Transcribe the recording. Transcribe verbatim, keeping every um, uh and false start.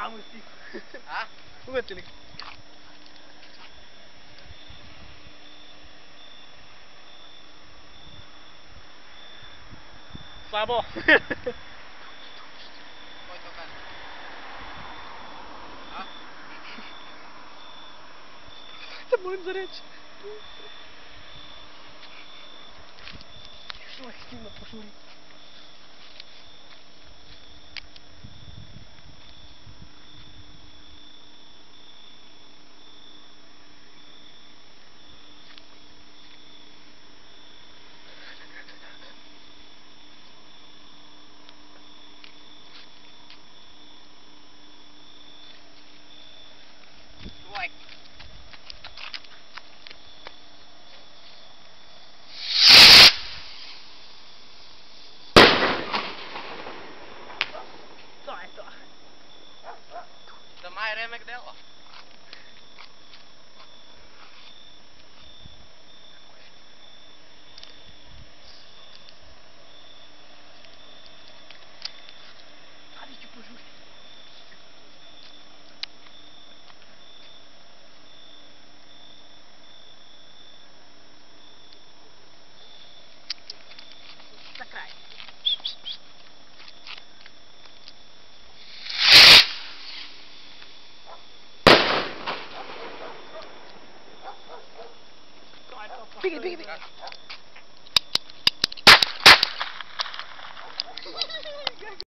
Vamos, Tico. Ah? Uite le. Slabo. Poi toccare. Ah? Te moram za reći. Što je stima pošuri? Like. To je to. Da maj remek dela.